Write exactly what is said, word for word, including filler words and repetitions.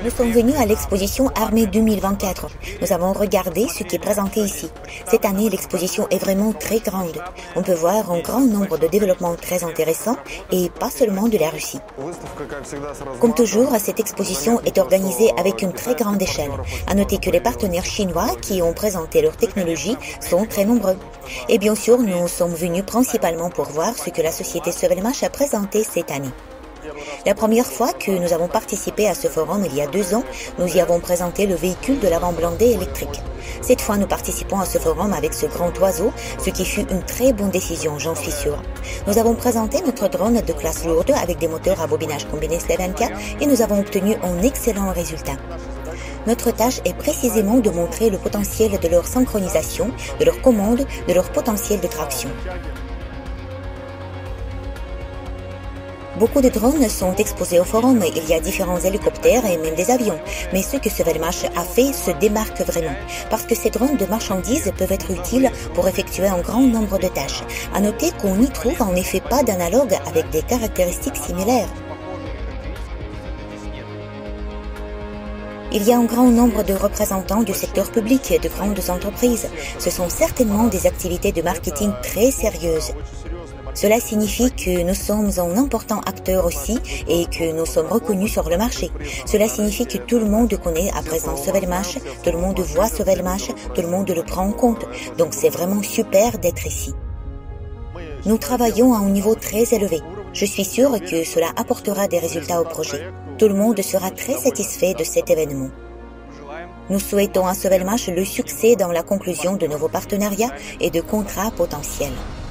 Nous sommes venus à l'exposition Armée deux mille vingt-quatre. Nous avons regardé ce qui est présenté ici. Cette année, l'exposition est vraiment très grande. On peut voir un grand nombre de développements très intéressants et pas seulement de la Russie. Comme toujours, cette exposition est organisée avec une très grande échelle. À noter que les partenaires chinois qui ont présenté leur technologie sont très nombreux. Et bien sûr, nous sommes venus principalement pour voir ce que la société Sovelmash a présenté cette année. La première fois que nous avons participé à ce forum il y a deux ans, nous y avons présenté le véhicule de l'avant blindé électrique. Cette fois, nous participons à ce forum avec ce grand oiseau, ce qui fut une très bonne décision, j'en suis sûr. Nous avons présenté notre drone de classe lourde avec des moteurs à bobinage combiné Slevenka et nous avons obtenu un excellent résultat. Notre tâche est précisément de montrer le potentiel de leur synchronisation, de leur commande, de leur potentiel de traction. Beaucoup de drones sont exposés au forum, il y a différents hélicoptères et même des avions. Mais ce que Sovelmash a fait se démarque vraiment, parce que ces drones de marchandises peuvent être utiles pour effectuer un grand nombre de tâches. À noter qu'on n'y trouve en effet pas d'analogue avec des caractéristiques similaires. Il y a un grand nombre de représentants du secteur public et de grandes entreprises. Ce sont certainement des activités de marketing très sérieuses. Cela signifie que nous sommes un important acteur aussi et que nous sommes reconnus sur le marché. Cela signifie que tout le monde connaît à présent Sovelmash, tout le monde voit Sovelmash, tout le monde le prend en compte. Donc c'est vraiment super d'être ici. Nous travaillons à un niveau très élevé. Je suis sûre que cela apportera des résultats au projet. Tout le monde sera très satisfait de cet événement. Nous souhaitons à Sovelmash le succès dans la conclusion de nouveaux partenariats et de contrats potentiels.